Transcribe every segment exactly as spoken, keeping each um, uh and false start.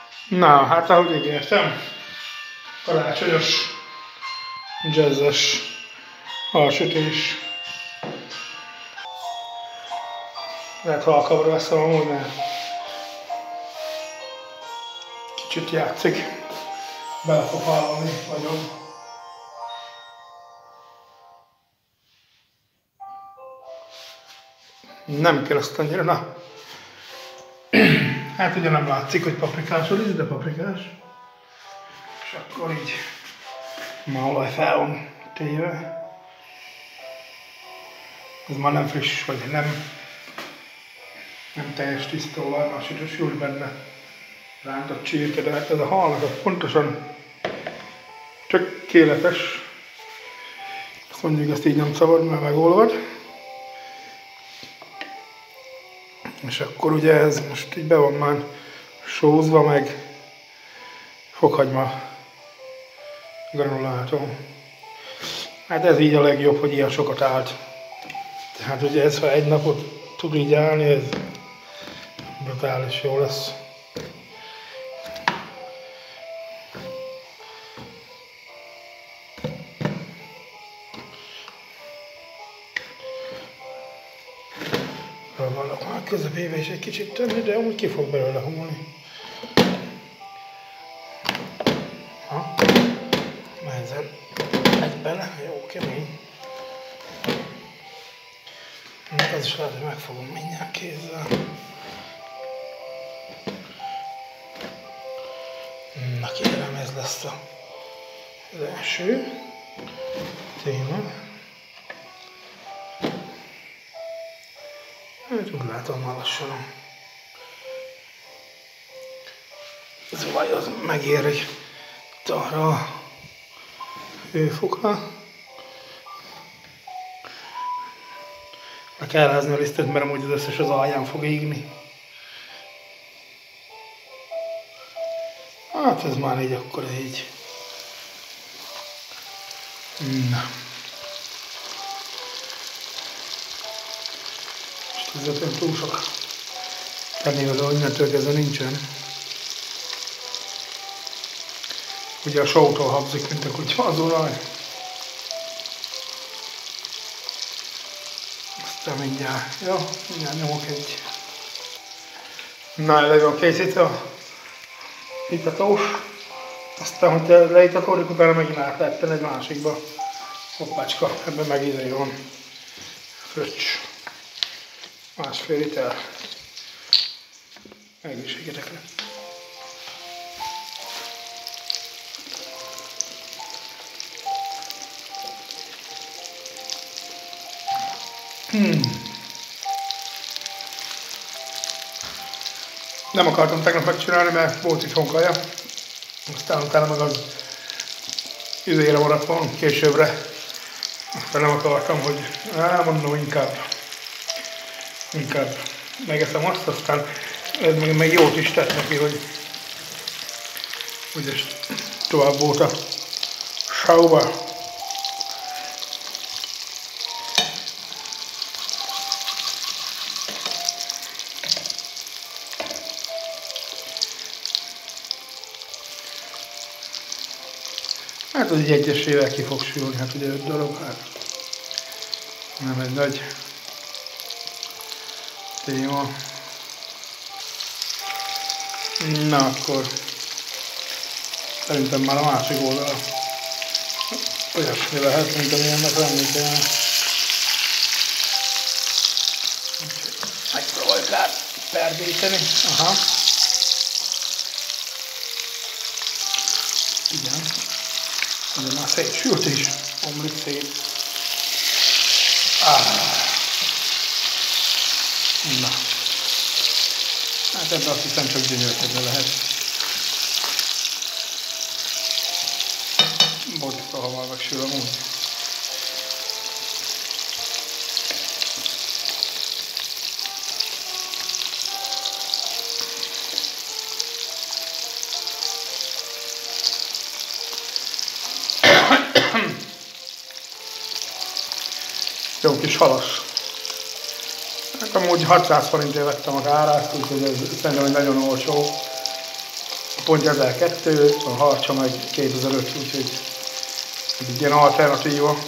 Na, hát ahogy ígértem, karácsonyos, jazzes alsütés. Lehet halkabbra veszem amúgy, mert kicsit játszik. Bele fog hallani nagyon. Nem kell azt annyira, na. Hát ugye nem látszik, hogy paprikás a liszt, de paprikás. És akkor így máolaj fel van téve. Ez már nem friss, vagy nem, nem teljes tiszta olaj, már sütősül benne rántott csirke, de ez a halnak pontosan tökéletes. Azt mondjuk, ezt így nem szabad, mert megolvad. És akkor ugye ez most így be van már sózva, meg fokhagyma granulátum. Hát ez így a legjobb, hogy ilyen sokat állt. Tehát ugye ez, ha egy napot tud így állni, ez brutális jó lesz. Vannak már közepébe is egy kicsit tenni, de amúgy ki fog belőle homolni. Ha, ezzel egy bele, jó, kemény. Ez is lehet, hogy megfogom mindjárt kézzel. Na kérem, ez lesz az első téma. Hát úgy látom már lassan. Ez a vaj az megér egy arra a hőfokra. Le kell rázni a lisztet, mert amúgy az összes az alján fog égni. Hát ez már így akkor így. Na. És ez nem túl sok tennivaló, hogy innentől kezdve nincsen. Ugye a sótól habzik, mint a kutya az olaj. Aztán mindjárt, jó, mindjárt nyomok egy. Na, elég van készítve a itatós. Aztán, hogy leitatódik, utána megint átlettem egy másikba. Hoppácska, ebben meg idő van. Fröccs. Másfél liter. Egészségetekre. Hmm. Nem akartam tegnap megcsinálni, mert volt itthon kaja. Aztán utána meg az üzére maradt volna későbbre. Aztán nem akartam, hogy á, mondom, inkább inkább megeszem azt, aztán ez meg, meg jót is tett neki, hogy ugye tovább volt a sauba. Hát az így egyesével ki fog sülni, hát ugye öt darab, hát nem egy nagy téma. Na akkor szerintem már a másik oldal olyasmi lehet, mint amilyennek lenni kell. Megpróbáljuk rá perdíteni. Aha. Igen. De már szétsült is, omlik szét. Ah. Na. Hát ebben azt hiszem csak gyönyörködve lehet. Borzasztó hamar megsül amúgy. Jó kis halas. Hát amúgy hatszáz forintért vettem a árát, úgyhogy ez szerintem egy nagyon olcsó. pont ezerkettő, a harcsa meg kétezer-öt, úgyhogy egy ilyen alternatíva.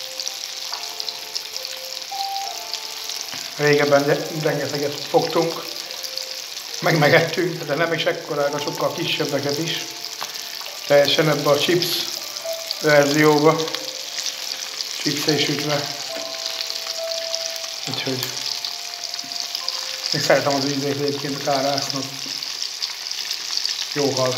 Régebben rengeteget fogtunk, meg megettünk, de nem is ekkorára, sokkal kisebbeket is. Teljesen ebbe a chips verzióba, chipsé sütve. Úgyhogy még szeretem az ízét egyébként a kárásznak. Jó hal.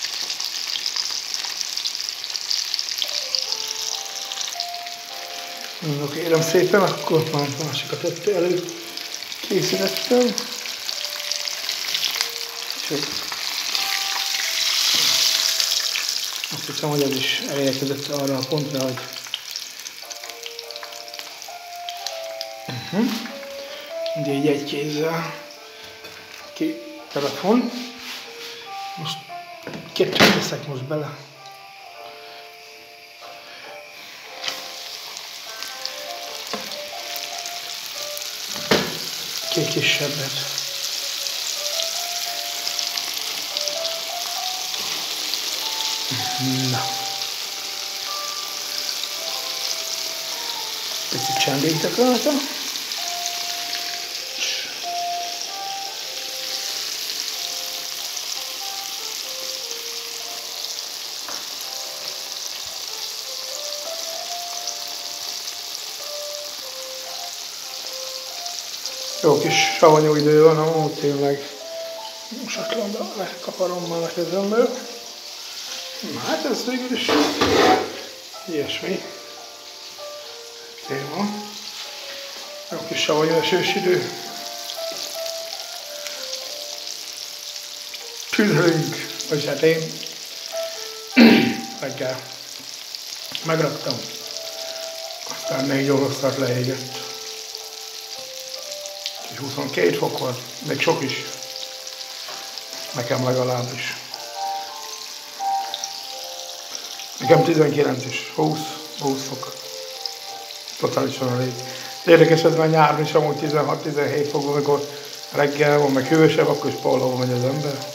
No, kérem szépen, akkor már másikat ott elő készítettem. Úgyhogy azt hiszem, hogy ez is elérkezett arra a pontra, hogy uh-huh. Ugye így egy kézzel ki telefon. Most kettőt teszek most bele. Két kisebbet. Na. Picit csendítek rajta. Jó kis savanyú idő van, amúgy tényleg mosatlanba lekaparom már a kezemből. Na hát ez végül is ilyesmi téma. Jó kis savanyú esős idő. Tüzelünk, vagy hát én reggel megraktam, aztán négy oroszlát leégett. huszonkét fok van, még sok is. Nekem legalábbis. Nekem tizenkilenc is, húsz, húsz fok. Totálisan elég. Érdekes, ez már nyáron is amúgy tizenhat-tizenhét fok, amikor reggel van, meg hősebb, akkor is pólóba megy az ember.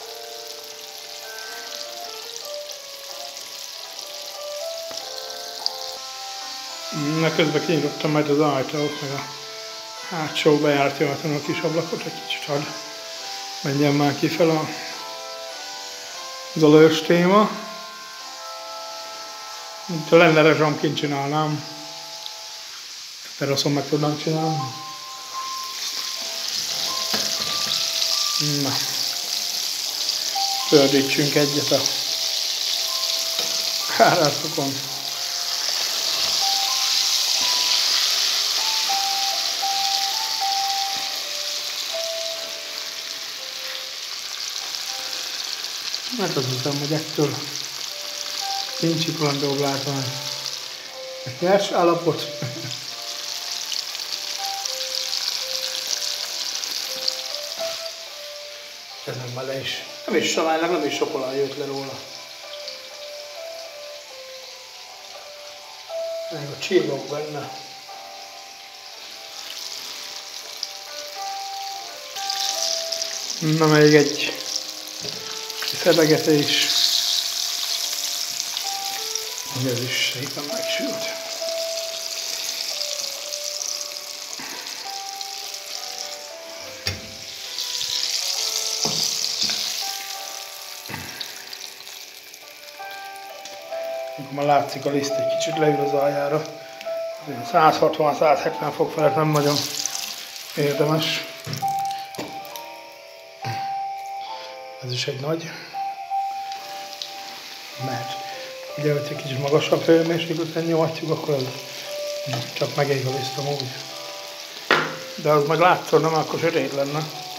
Na, közben kinyitottam majd az ajtót, meg a hátsó bejárt jöhetem a kis ablakot, egy kicsit hadd menjen már ki fel a zalős téma. Ha lenne rezsamként csinálnám, teraszon meg tudnám csinálni. Na, fördítsünk egyet a kárászokon. Mert azt hiszem, hogy ettől nincs itt olyan látvány. Nyers állapot. Ez meg már le is. Nem is saványlag, nem is sok olaj jött le róla. Még a csillog benne. Na, még egy szebegetés, hogy ez is szépen megsült. Már látszik a liszt, egy kicsit leül az aljára. száz hatvan-száz hetven fok felett nem nagyon érdemes. Ez is egy nagy, mert ugye, hogy egy kicsit magasabb hőmérsékleten nyomatjuk, akkor az csak megég a liszt amúgy. De az meg látszol, nem, akkor sötét lenne.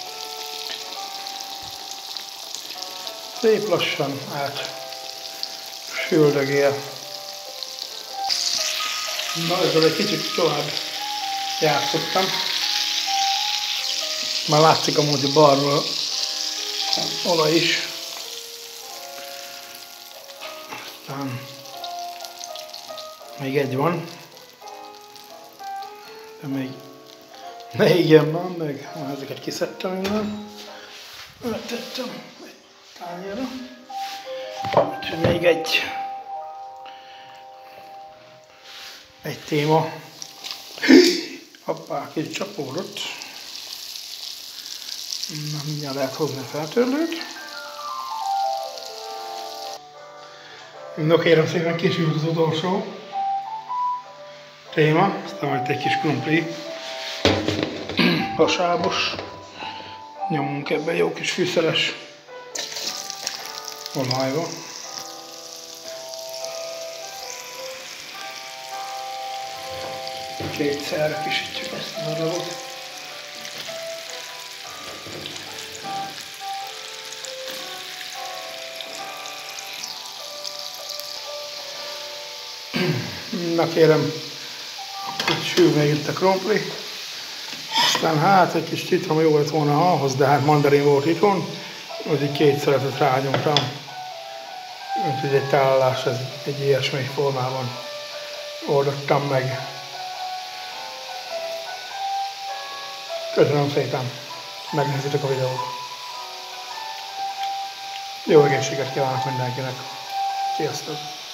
Szép lassan át süldögél. Na, ezzel egy kicsit tovább játszottam. Már látszik amúgy a balról olaj is. Aztán még egy van. De még ne égjen már meg. Ezeket kiszedtem innen. Eltettem egy tányérra. Úgyhogy még egy, egy téma. Hoppá, kicsit csapódott. Na, mindjárt lehet hozni a feltörlőt. Na kérem szépen, kisült az utolsó téma, aztán majd egy kis krumpli, hasábos. Nyomunk ebbe jó kis fűszeres olajba. Kétszerre kisítjük ezt a darabot. Na kérem, itt sül még itt a krumpli. Aztán hát egy kis citrom jó lett volna ahhoz, de hát mandarin volt itthon, úgyhogy két szeretet rányomtam. Úgyhogy egy tálalás, ez egy ilyesmi formában oldottam meg. Köszönöm szépen, megnézitek a videót. Jó egészséget kívánok mindenkinek. Sziasztok!